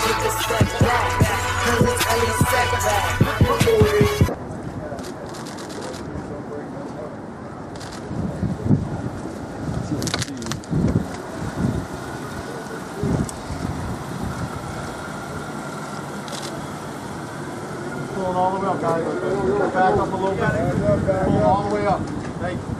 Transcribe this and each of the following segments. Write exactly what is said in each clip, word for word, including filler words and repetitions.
take a step back, cause it's only a setback. Pulling all the way up, guys. Back up a little bit. Pull all the way up. Thank you.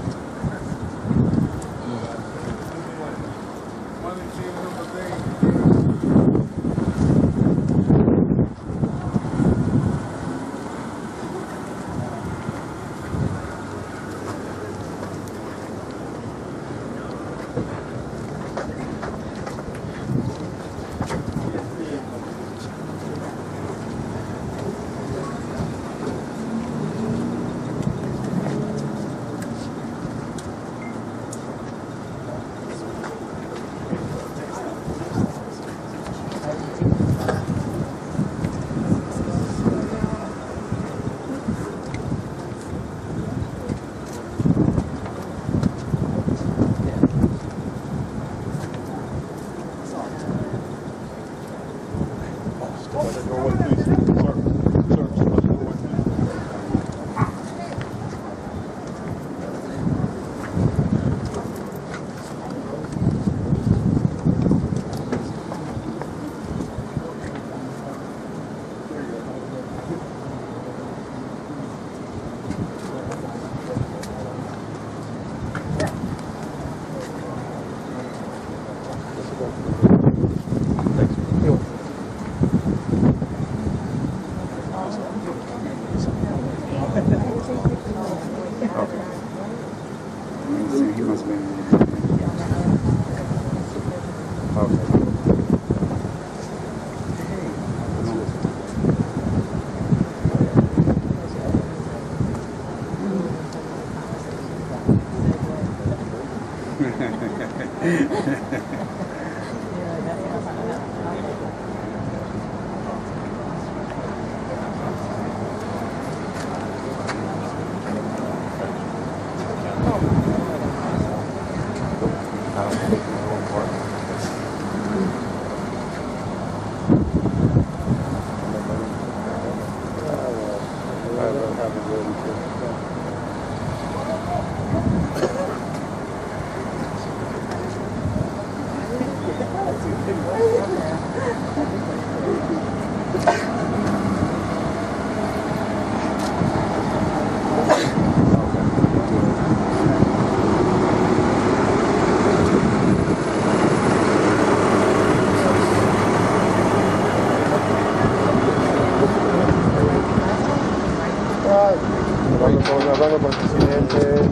Hablando con el presidente,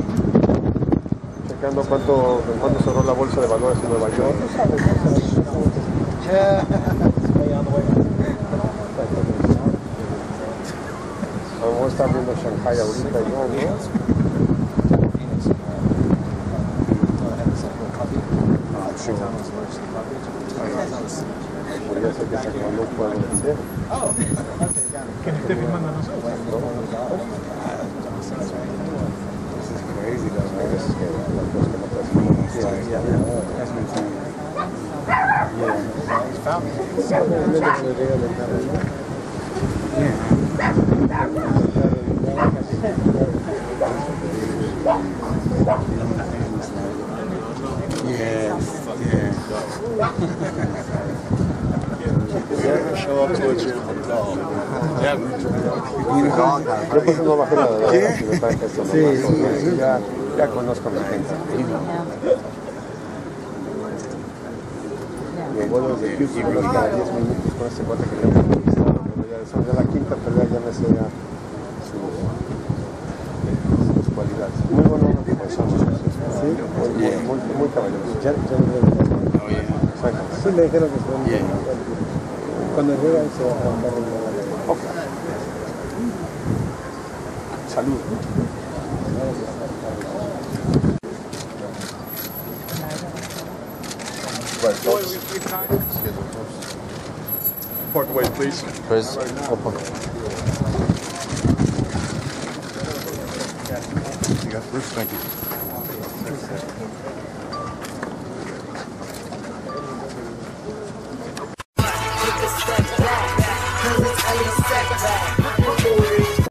checando cuánto, cuánto cerró la bolsa de valores en Nueva York. Vamos a estar viendo Shanghai ahorita y no, ¿no? Podría ser que se acabó un cuadro de cero. ¿Quién esté filmando a nosotros? Crazy, though, man. This is good. Like, what's going to press me? Yeah, yeah, yeah. That's been fun. Yeah. He's found me. Never show up to a gym with a dog. Never. Yo por eso no bajé la de la si me traje esto, no, ya, ya conozco a mi gente. Mi vuelo desde Houston unos cada diez minutos con este cuate que le hemos entrevistado, pero ya son ya la quinta pelea, ya me sé ya sus, sus cualidades. Muy bueno persona, sí, muy, muy, muy, muy caballeroso. Ya, ya me lo exacto. Sí, me dijeron que se yeah. Cuando llega ahí se va a mandar el lugar. Ok. Salud. Right, folks. Park away, please. Chris, open. You got Bruce, thank you.